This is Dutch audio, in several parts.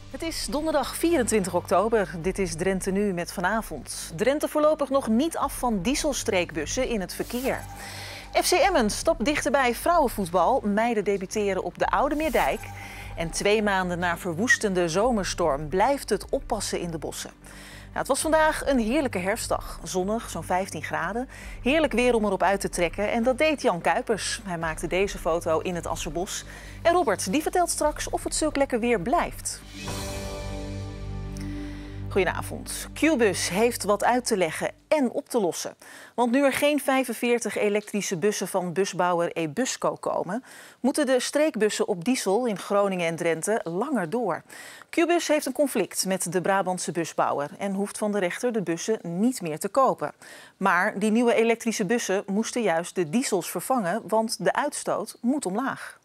Het is donderdag 24 oktober. Dit is Drenthe Nu met vanavond. Drenthe voorlopig nog niet af van dieselstreekbussen in het verkeer. FC Emmen stapt dichterbij vrouwenvoetbal. Meiden debuteren op de Oude Meerdijk. En 2 maanden na verwoestende zomerstorm blijft het oppassen in de bossen. Het was vandaag een heerlijke herfstdag. Zonnig, zo'n 15 graden. Heerlijk weer om erop uit te trekken. En dat deed Jan Kuipers. Hij maakte deze foto in het Asserbos. En Robert, die vertelt straks of het zulk lekker weer blijft. Goedenavond. Qbus heeft wat uit te leggen en op te lossen. Want nu er geen 45 elektrische bussen van busbouwer Ebusco komen, moeten de streekbussen op diesel in Groningen en Drenthe langer door. Qbus heeft een conflict met de Brabantse busbouwer en hoeft van de rechter de bussen niet meer te kopen. Maar die nieuwe elektrische bussen moesten juist de diesels vervangen, want de uitstoot moet omlaag.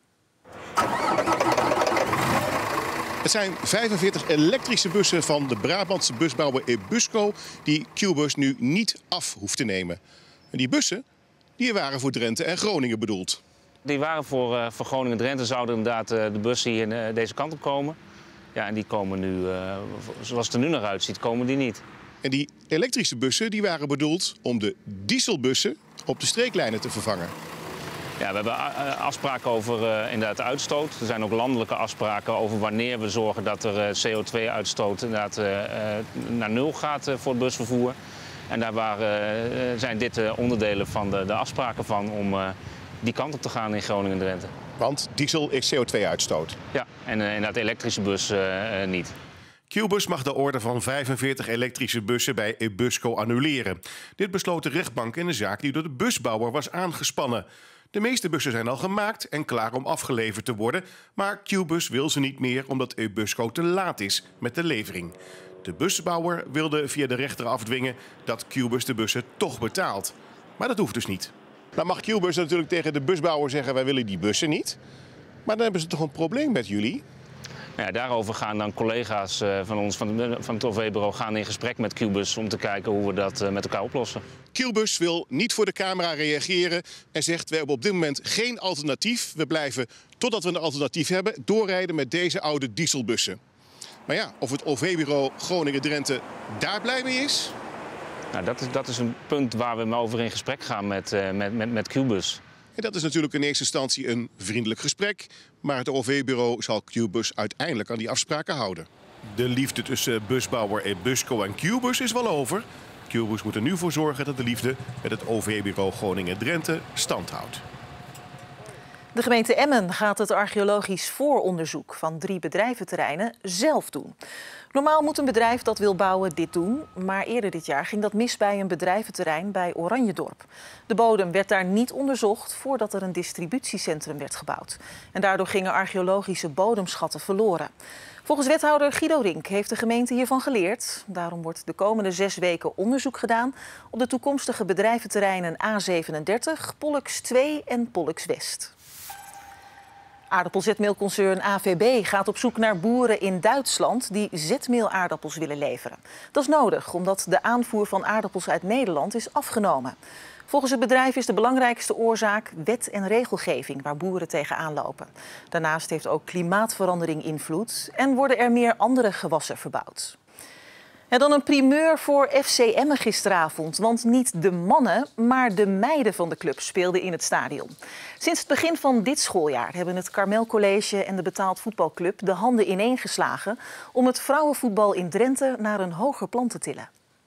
Het zijn 45 elektrische bussen van de Brabantse busbouwer Ebusco die Qbus nu niet af hoeft te nemen. En die bussen die waren voor Drenthe en Groningen bedoeld. Die waren voor Groningen en Drenthe, zouden inderdaad de bussen hier deze kant op komen. Ja, en die komen nu, zoals het er nu naar uitziet, komen die niet. En die elektrische bussen die waren bedoeld om de dieselbussen op de streeklijnen te vervangen. Ja, we hebben afspraken over inderdaad de uitstoot. Er zijn ook landelijke afspraken over wanneer we zorgen dat er CO2-uitstoot inderdaad naar nul gaat voor het busvervoer. En daar zijn dit onderdelen van de afspraken van om die kant op te gaan in Groningen en Drenthe. Want diesel is CO2-uitstoot. Ja, en inderdaad de elektrische bus niet. Qbus mag de order van 45 elektrische bussen bij Ebusco annuleren. Dit besloot de rechtbank in een zaak die door de busbouwer was aangespannen. De meeste bussen zijn al gemaakt en klaar om afgeleverd te worden, maar Qbus wil ze niet meer omdat Ebusco te laat is met de levering. De busbouwer wilde via de rechter afdwingen dat Qbus de bussen toch betaalt. Maar dat hoeft dus niet. Nou mag Qbus natuurlijk tegen de busbouwer zeggen wij willen die bussen niet. Maar dan hebben ze toch een probleem met jullie? Ja, daarover gaan dan collega's van ons van het OV-bureau gaan in gesprek met Qbus om te kijken hoe we dat met elkaar oplossen. Qbus wil niet voor de camera reageren en zegt we hebben op dit moment geen alternatief. We blijven, totdat we een alternatief hebben, doorrijden met deze oude dieselbussen. Maar ja, of het OV-bureau Groningen-Drenthe daar blij mee is? Nou, dat is een punt waar we over in gesprek gaan met Qbus. En dat is natuurlijk in eerste instantie een vriendelijk gesprek. Maar het OV-bureau zal Qbus uiteindelijk aan die afspraken houden. De liefde tussen busbouwer Ebusco en Qbus is wel over. Qbus moet er nu voor zorgen dat de liefde met het OV-bureau Groningen-Drenthe stand houdt. De gemeente Emmen gaat het archeologisch vooronderzoek van 3 bedrijventerreinen zelf doen. Normaal moet een bedrijf dat wil bouwen dit doen, maar eerder dit jaar ging dat mis bij een bedrijventerrein bij Oranjedorp. De bodem werd daar niet onderzocht voordat er een distributiecentrum werd gebouwd. En daardoor gingen archeologische bodemschatten verloren. Volgens wethouder Guido Rink heeft de gemeente hiervan geleerd. Daarom wordt de komende 6 weken onderzoek gedaan op de toekomstige bedrijventerreinen A37, Pollux 2 en Pollux West. Aardappelzetmeelconcern AVB gaat op zoek naar boeren in Duitsland die zetmeelaardappels willen leveren. Dat is nodig omdat de aanvoer van aardappels uit Nederland is afgenomen. Volgens het bedrijf is de belangrijkste oorzaak wet en regelgeving waar boeren tegenaan lopen. Daarnaast heeft ook klimaatverandering invloed en worden er meer andere gewassen verbouwd. En dan een primeur voor FC Emmen gisteravond. Want niet de mannen, maar de meiden van de club speelden in het stadion. Sinds het begin van dit schooljaar hebben het Karmel College en de Betaald Voetbalclub de handen ineengeslagen om het vrouwenvoetbal in Drenthe naar een hoger plan te tillen.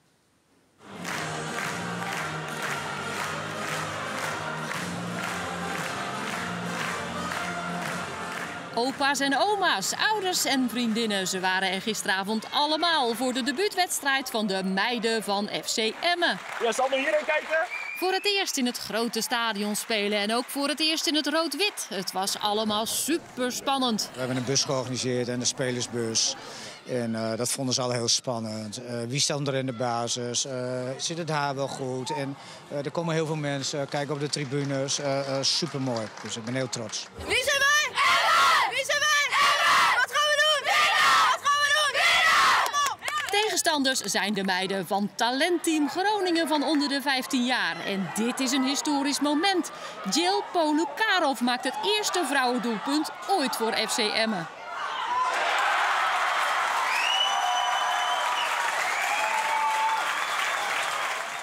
Opa's en oma's, ouders en vriendinnen, ze waren er gisteravond allemaal voor de debuutwedstrijd van de meiden van FC Emmen. Ja, zal er hierheen kijken? Voor het eerst in het grote stadion spelen en ook voor het eerst in het rood-wit. Het was allemaal super spannend. We hebben een bus georganiseerd en een spelersbus. En dat vonden ze al heel spannend. Wie staat er in de basis? Zit het haar wel goed? En er komen heel veel mensen kijken op de tribunes. Super mooi. Dus ik ben heel trots. Wie zijn wij? Emmen! Wie zijn wij? Emmen! Wat gaan we doen? Winnen! Wat gaan we doen? Winnen! Tegenstanders zijn de meiden van Talentteam Groningen van onder de 15 jaar. En dit is een historisch moment. Jill Polukarov maakt het eerste vrouwendoelpunt ooit voor FC Emmen.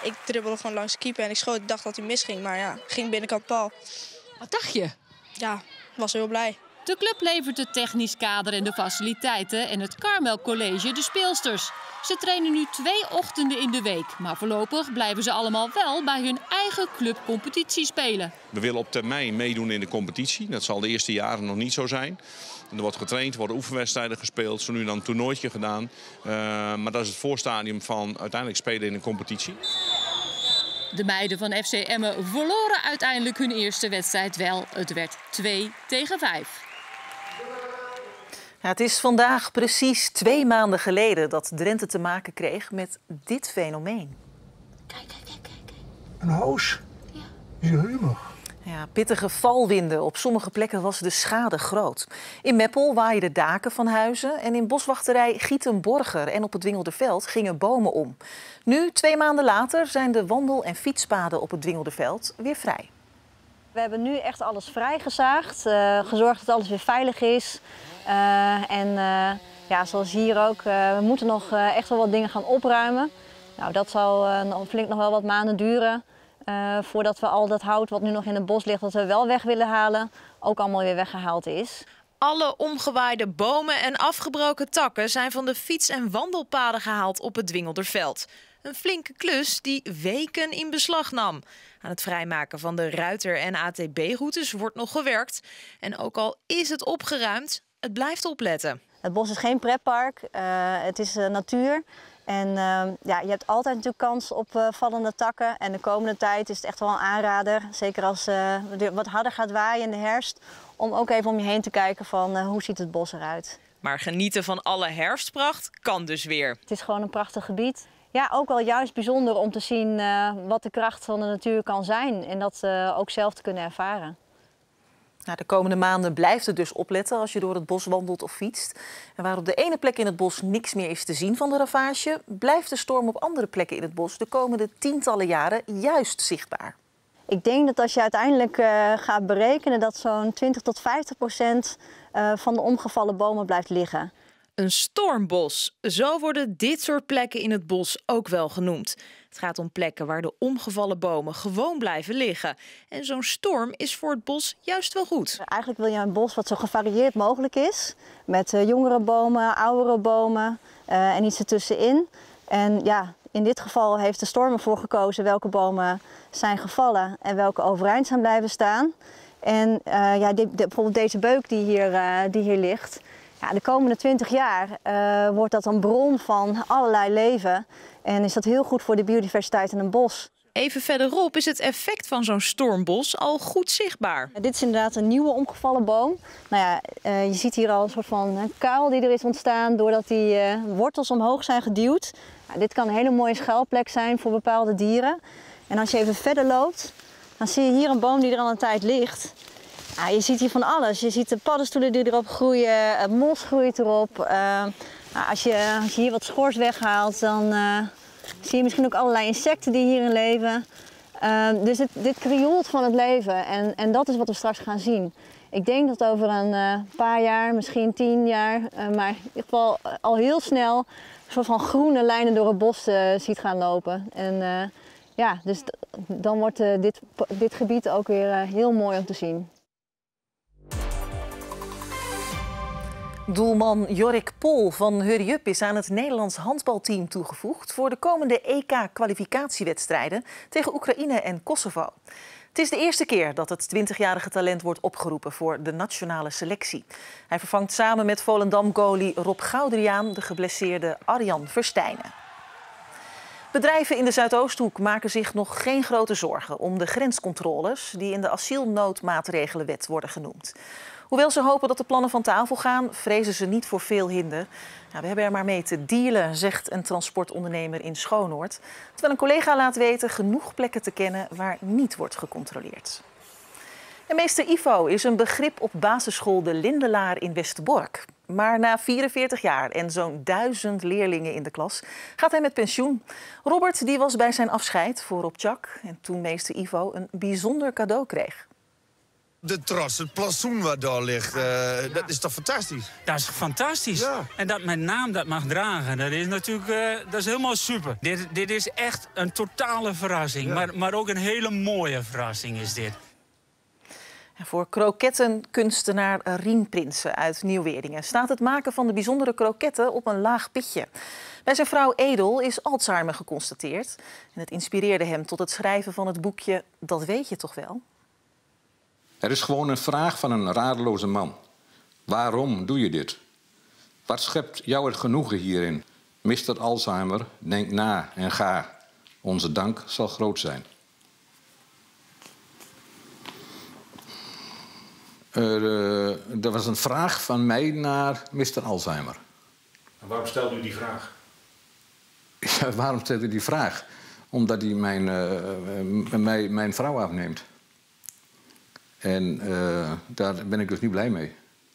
ik dribbelde gewoon langs de keeper en ik schoot. Ik dacht dat hij misging, maar ja, ging binnenkant paal. Wat dacht je? Ja, was heel blij. De club levert het technisch kader en de faciliteiten en het Carmel College de speelsters. Ze trainen nu 2 ochtenden in de week, maar voorlopig blijven ze allemaal wel bij hun eigen clubcompetitie spelen. We willen op termijn meedoen in de competitie. Dat zal de eerste jaren nog niet zo zijn. Er wordt getraind, er worden oefenwedstrijden gespeeld, zo nu dan een toernooitje gedaan. Maar dat is het voorstadium van uiteindelijk spelen in een competitie. De meiden van FC Emmen verloren uiteindelijk hun eerste wedstrijd wel. Het werd 2-5. Ja, het is vandaag precies 2 maanden geleden dat Drenthe te maken kreeg met dit fenomeen. Kijk. Een huis? Ja. Is helemaal. Ja, pittige valwinden. Op sommige plekken was de schade groot. In Meppel waaiden daken van huizen en in boswachterij Gietenborger en op het Dwingelderveld gingen bomen om. Nu, 2 maanden later, zijn de wandel- en fietspaden op het Dwingelderveld weer vrij. We hebben nu echt alles vrijgezaagd, gezorgd dat alles weer veilig is. Ja, zoals hier ook, we moeten nog echt wel wat dingen gaan opruimen. Nou, dat zal flink nog wel wat maanden duren. Voordat we al dat hout wat nu nog in het bos ligt, dat we wel weg willen halen, ook allemaal weer weggehaald is. Alle omgewaaide bomen en afgebroken takken zijn van de fiets- en wandelpaden gehaald op het Dwingelderveld. Een flinke klus die weken in beslag nam. Aan het vrijmaken van de Ruiter- en ATB-routes wordt nog gewerkt. En ook al is het opgeruimd, het blijft opletten. Het bos is geen pretpark, het is natuur. En ja, je hebt altijd natuurlijk kans op vallende takken. En de komende tijd is het echt wel een aanrader, zeker als het wat harder gaat waaien in de herfst, om ook even om je heen te kijken van hoe ziet het bos eruit. Maar genieten van alle herfstpracht kan dus weer. Het is gewoon een prachtig gebied. Ja, ook wel juist bijzonder om te zien wat de kracht van de natuur kan zijn en dat ook zelf te kunnen ervaren. Nou, de komende maanden blijft het dus opletten als je door het bos wandelt of fietst. En waar op de ene plek in het bos niks meer is te zien van de ravage, blijft de storm op andere plekken in het bos de komende tientallen jaren juist zichtbaar. Ik denk dat als je uiteindelijk gaat berekenen dat zo'n 20-50% van de omgevallen bomen blijft liggen. Een stormbos, zo worden dit soort plekken in het bos ook wel genoemd. Het gaat om plekken waar de omgevallen bomen gewoon blijven liggen. En zo'n storm is voor het bos juist wel goed. Eigenlijk wil je een bos wat zo gevarieerd mogelijk is. Met jongere bomen, oudere bomen en iets ertussenin. En ja, in dit geval heeft de storm ervoor gekozen welke bomen zijn gevallen en welke overeind zijn blijven staan. En bijvoorbeeld deze beuk die hier ligt. Ja, de komende 20 jaar wordt dat een bron van allerlei leven en is dat heel goed voor de biodiversiteit in een bos. Even verderop is het effect van zo'n stormbos al goed zichtbaar. Dit is inderdaad een nieuwe omgevallen boom. Nou ja, je ziet hier al een soort van kuil die er is ontstaan doordat die wortels omhoog zijn geduwd. Nou, dit kan een hele mooie schuilplek zijn voor bepaalde dieren. En als je even verder loopt, dan zie je hier een boom die er al een tijd ligt. Ja, je ziet hier van alles. Je ziet de paddenstoelen die erop groeien, het mos groeit erop. Als je hier wat schors weghaalt, dan zie je misschien ook allerlei insecten die hierin leven. Dus dit krioelt van het leven en dat is wat we straks gaan zien. Ik denk dat over een paar jaar, misschien 10 jaar, maar in ieder geval al heel snel een soort van groene lijnen door het bos ziet gaan lopen. En ja, dus dan wordt dit gebied ook weer heel mooi om te zien. Doelman Jorik Pol van Hurry Up is aan het Nederlands handbalteam toegevoegd voor de komende EK-kwalificatiewedstrijden tegen Oekraïne en Kosovo. Het is de eerste keer dat het 20-jarige talent wordt opgeroepen voor de nationale selectie. Hij vervangt samen met Volendam-goalie Rob Goudriaan de geblesseerde Arjan Verstijnen. Bedrijven in de Zuidoosthoek maken zich nog geen grote zorgen om de grenscontroles die in de asielnoodmaatregelenwet worden genoemd. Hoewel ze hopen dat de plannen van tafel gaan, vrezen ze niet voor veel hinder. Nou, we hebben er maar mee te dealen, zegt een transportondernemer in Schoonoord. Terwijl een collega laat weten genoeg plekken te kennen waar niet wordt gecontroleerd. En meester Ivo is een begrip op basisschool De Lindelaar in Westerbork. Maar na 44 jaar en zo'n 1000 leerlingen in de klas gaat hij met pensioen. Robert die was bij zijn afscheid voor op Tjak en toen meester Ivo een bijzonder cadeau kreeg. De tros, het plantsoen wat daar ligt, dat is toch fantastisch? Dat is fantastisch. Ja. En dat mijn naam dat mag dragen, dat is natuurlijk dat is helemaal super. Dit is echt een totale verrassing, ja. maar ook een hele mooie verrassing is dit. En voor krokettenkunstenaar Rien Prinsen uit Nieuw-Weerdingen staat het maken van de bijzondere kroketten op een laag pitje. Bij zijn vrouw Edel is Alzheimer geconstateerd. En het inspireerde hem tot het schrijven van het boekje Dat weet je toch wel? Er is gewoon een vraag van een radeloze man. Waarom doe je dit? Wat schept jou het genoegen hierin? Mr. Alzheimer, denk na en ga. Onze dank zal groot zijn. Er was een vraag van mij naar Mr. Alzheimer. En waarom stelde u die vraag? Ja, waarom stelde u die vraag? Omdat hij mijn vrouw afneemt. En daar ben ik dus niet blij mee.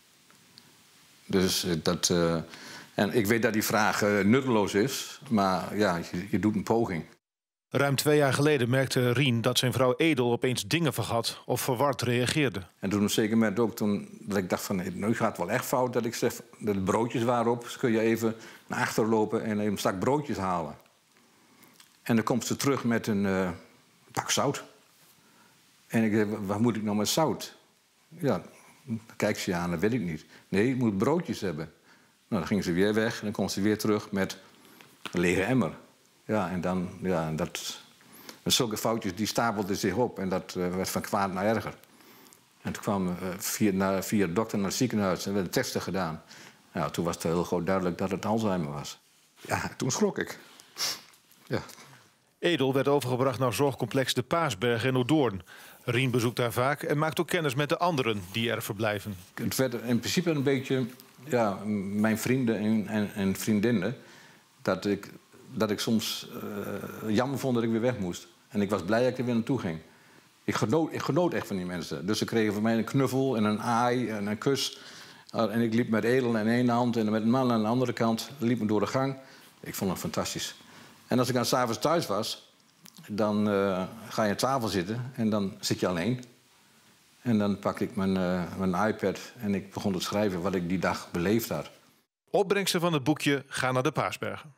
Dus en ik weet dat die vraag nutteloos is, maar ja, je doet een poging. Ruim 2 jaar geleden merkte Rien dat zijn vrouw Edel opeens dingen vergat of verward reageerde. En toen op een zeker moment ook dat ik dacht van, nu gaat het wel echt fout. Dat ik zeg, dat de broodjes waren op, dus kun je even naar achter lopen en even een zak broodjes halen. En dan komt ze terug met een pak zout. En ik zeg, wat moet ik nou met zout? Ja, dan kijkt ze aan, dat weet ik niet. Nee, je moet broodjes hebben. Nou, dan ging ze weer weg en dan komt ze weer terug met een lege emmer. Ja, en dan, ja, zulke foutjes die stapelden zich op en dat werd van kwaad naar erger. En toen kwam via de dokter naar het ziekenhuis en werden testen gedaan. Ja, toen was het heel goed duidelijk dat het Alzheimer was. Ja, toen schrok ik. Ja. Edel werd overgebracht naar zorgcomplex De Paasberg in Noordoorn. Rien bezoekt daar vaak en maakt ook kennis met de anderen die er verblijven. Het werd in principe een beetje mijn vrienden en vriendinnen dat ik soms jammer vond dat ik weer weg moest. En ik was blij dat ik er weer naartoe ging. Ik genoot echt van die mensen. Dus ze kregen van mij een knuffel en een aai en een kus. En ik liep met Edel aan de ene hand en met een man aan de andere kant. Liep me door de gang. Ik vond het fantastisch. En als ik dan 's avonds thuis was, dan ga je aan tafel zitten en dan zit je alleen. En dan pak ik mijn iPad en ik begon te schrijven wat ik die dag beleefd had. Opbrengsten van het boekje gaan naar de Paasbergen.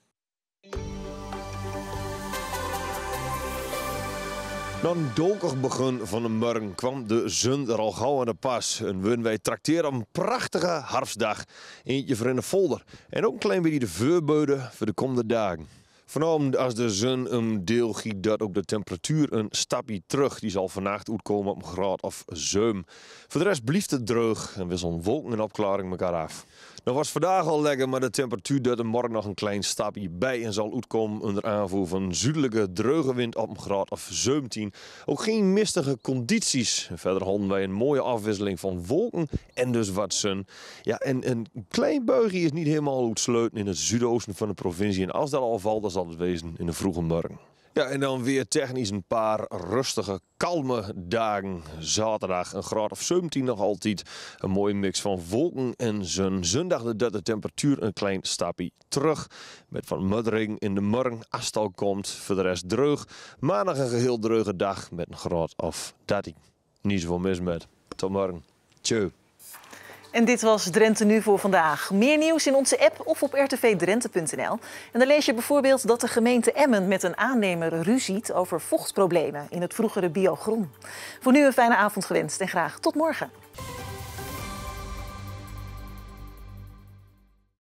Na een donker begin van de morgen kwam de zon er al gauw aan de pas. En willen wij trakteren op een prachtige herfstdag. Eentje voor in de folder. En ook een klein beetje de voorbeelden voor de komende dagen. Vanavond als de zon een deel giet, dat ook de temperatuur een stapje terug. Die zal vannacht uitkomen op een graad of 7. Voor de rest blijft het droog en wisselden wolken en opklaring elkaar af. Nou was vandaag al lekker, maar de temperatuur doet er morgen nog een klein stapje bij en zal uitkomen onder aanvoer van zuidelijke droge wind op een graad of 17. Ook geen mistige condities. Verder hadden wij een mooie afwisseling van wolken en dus wat zon. Ja, en een klein buigje is niet helemaal uitsluiten in het zuidoosten van de provincie. En als dat al valt, dan zal het wezen in de vroege morgen. Ja, en dan weer technisch een paar rustige, kalme dagen. Zaterdag een graad of 17 nog altijd. Een mooie mix van wolken en zon. Zondag dat de temperatuur een klein stapje terug. Met van muddering in de morgen als het al komt. Voor de rest droog. Maandag een geheel droge dag met een graad of 13. Niet zoveel mis met. Tot morgen. Tjeu. En dit was Drenthe Nu voor vandaag. Meer nieuws in onze app of op rtvdrenthe.nl. En dan lees je bijvoorbeeld dat de gemeente Emmen met een aannemer ruziet over vochtproblemen in het vroegere Biogroen. Voor nu een fijne avond gewenst en graag tot morgen.